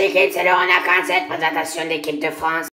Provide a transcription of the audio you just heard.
équipe, c'est le Renard 47, présentation de l'équipe de France.